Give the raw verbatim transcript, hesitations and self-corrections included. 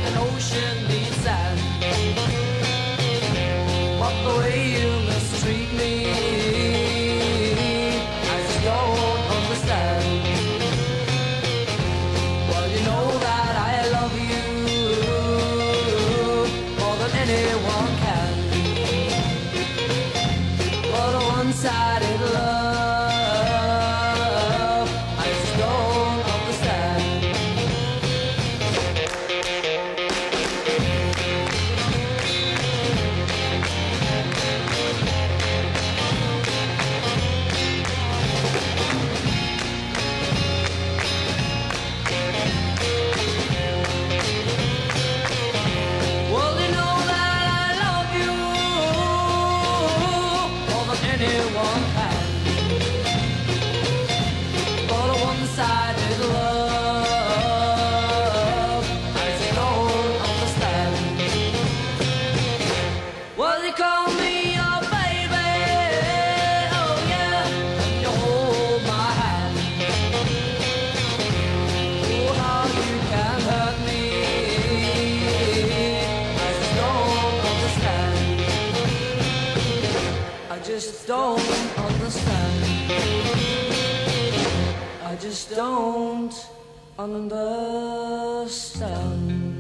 an ocean needs sand. But the way you mistreat me, I just don't understand. Well, you know that I love you more than anyone can. But a one-sided love, I just don't understand. Well, you know that I love you more than anyone can. But a one-sided love, I just don't understand. Well, you call me your baby, oh yeah, and you hold my hand. Oh, how you can hurt me, I just don't understand. I just don't understand. I just don't understand.